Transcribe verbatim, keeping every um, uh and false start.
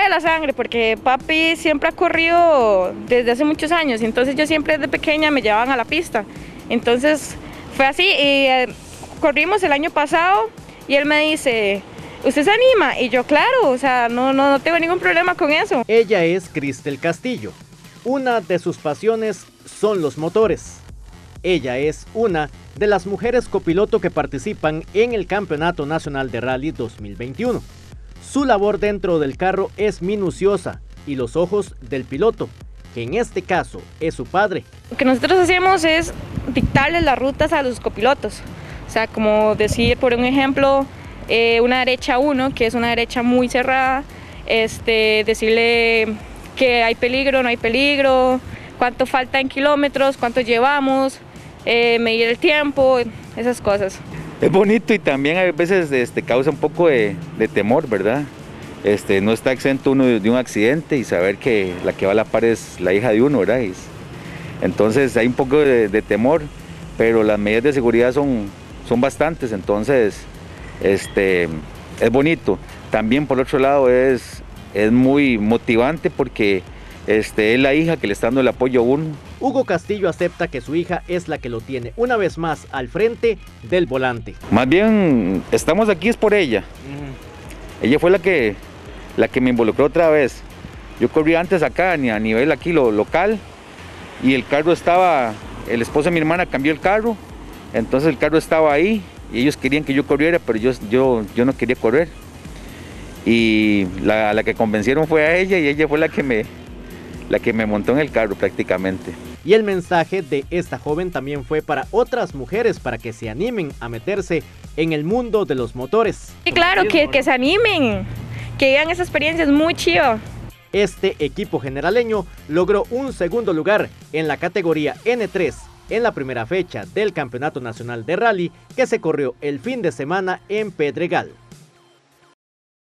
la sangre, porque papi siempre ha corrido desde hace muchos años, entonces yo siempre desde pequeña me llevaban a la pista. Entonces fue así, y eh, corrimos el año pasado y él me dice, ¿usted se anima? Y yo, claro, o sea, no, no, no tengo ningún problema con eso. Ella es Cristel Castillo. Una de sus pasiones son los motores. Ella es una de las mujeres copiloto que participan en el Campeonato Nacional de Rally dos mil veintiuno. Su labor dentro del carro es minuciosa y los ojos del piloto, que en este caso es su padre. Lo que nosotros hacemos es dictarles las rutas a los copilotos. O sea, como decir, por un ejemplo, eh, una derecha uno, que es una derecha muy cerrada, este, decirle que hay peligro, no hay peligro, cuánto falta en kilómetros, cuánto llevamos, eh, medir el tiempo, esas cosas. Es bonito y también a veces este, causa un poco de, de temor, ¿verdad? Este, no está exento uno de, de un accidente y saber que la que va a la par es la hija de uno, ¿verdad? Y, entonces hay un poco de, de temor, pero las medidas de seguridad son, son bastantes, entonces este, es bonito. También por otro lado es, es muy motivante porque este, es la hija que le está dando el apoyo a uno. Hugo Castillo acepta que su hija es la que lo tiene una vez más al frente del volante. Más bien estamos aquí es por ella. Uh-huh. Ella fue la que, la que me involucró otra vez. Yo corrí antes acá a nivel aquí lo local y el carro estaba, el esposo de mi hermana cambió el carro, entonces el carro estaba ahí y ellos querían que yo corriera, pero yo, yo, yo no quería correr. Y la, la que convencieron fue a ella y ella fue la que me, la que me montó en el carro prácticamente. Y el mensaje de esta joven también fue para otras mujeres para que se animen a meterse en el mundo de los motores. Sí, claro, que, que se animen, que vivan esa experiencia, es muy chiva. Este equipo generaleño logró un segundo lugar en la categoría N tres en la primera fecha del Campeonato Nacional de Rally que se corrió el fin de semana en Pedregal.